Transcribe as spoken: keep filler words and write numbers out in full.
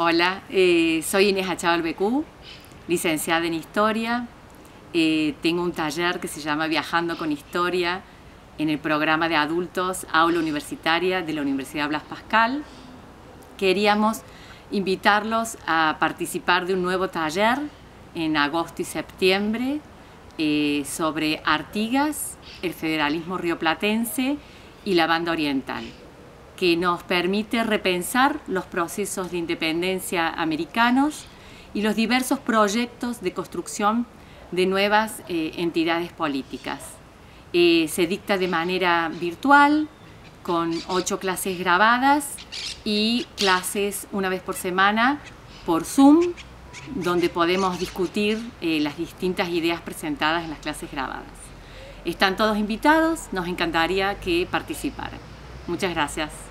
Hola, eh, soy Inés Achával Becú, licenciada en Historia. Eh, tengo un taller que se llama Viajando con Historia en el programa de adultos Aula Universitaria de la Universidad Blas Pascal. Queríamos invitarlos a participar de un nuevo taller en agosto y septiembre eh, sobre Artigas, el federalismo rioplatense y la banda oriental, que nos permite repensar los procesos de independencia americanos y los diversos proyectos de construcción de nuevas eh, entidades políticas. Eh, se dicta de manera virtual, con ocho clases grabadas y clases una vez por semana por Zoom, donde podemos discutir eh, las distintas ideas presentadas en las clases grabadas. Están todos invitados, nos encantaría que participaran. Muchas gracias.